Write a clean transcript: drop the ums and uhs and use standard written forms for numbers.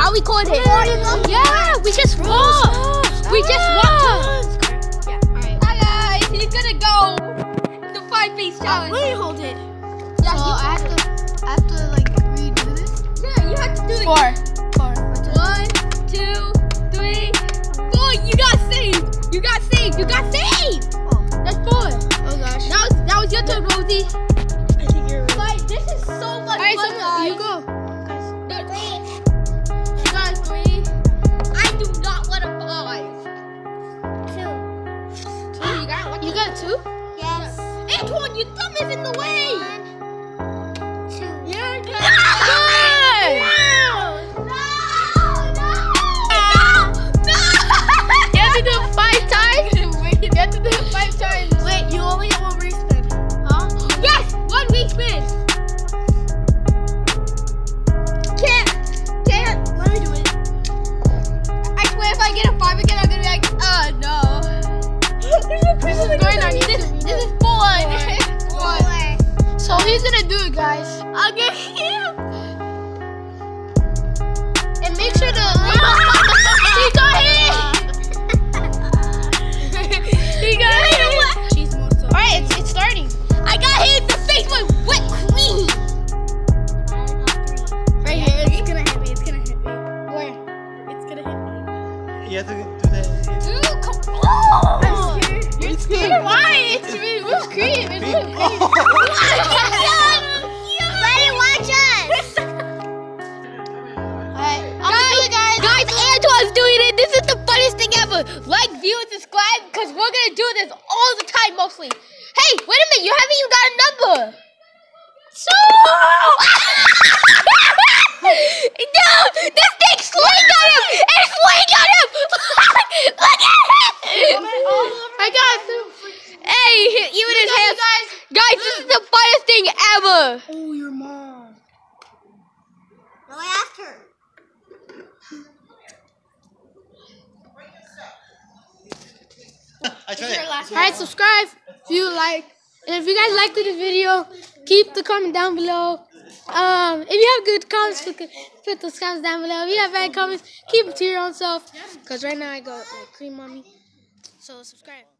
I'll record it. Yeah, we just walked. We just walked. Yeah, alright. Hi guys, he's gonna go the 5 face challenge. Let me hold it. Yeah, So I have to like redo this. yeah, you have to do it. 4. 1, 2, 3, 4. You got saved. You got saved. You got saved. Oh. That's 4. Oh gosh. That was your turn, Rosie. I think you're right. Guys, this is so much Alright, fun, so guys. you go. You got 3. I do not want a 5. 2. You got what? You got 2? Yes. Antoine, your thumb is in the way. 2. Yeah. Good. You have to do it 5 times. You have to do it 5 times. Wait, you only get 1 respin. Huh? Yes, 1 week spin. Can't. Let me do it. I swear if I get a 5 again, I'm gonna be like, oh no. This is going on YouTube. This is 4. So he's gonna do it, guys. I'll get him. And make sure to he got hit. He got hit. She's more so. All right, it's starting. I got hit in the face with wet cream. Right here. It's gonna hit me. It's gonna hit me. Where? It's gonna hit me. You have to do that. Dude, come on. I'm scared. You're scared? Why? It's whipped cream. It's whipped cream. Guys, Antoine's doing it. This is the funniest thing ever. Like, view, and subscribe, because we're going to do this all the time, mostly. Hey, wait a minute. You haven't even got a number. So... no, this thing's swing at him. It's swing at him. Look at it. I got it. Hey, even his hands. Guys, this is the funniest thing ever. Oh, your mom. No, I asked her. I tried it. Alright, subscribe if you like. And if you guys liked this video, keep the comment down below. If you have good comments, put those comments down below. If you have bad comments, keep them to your own self. Because right now I got like cream on me. So subscribe.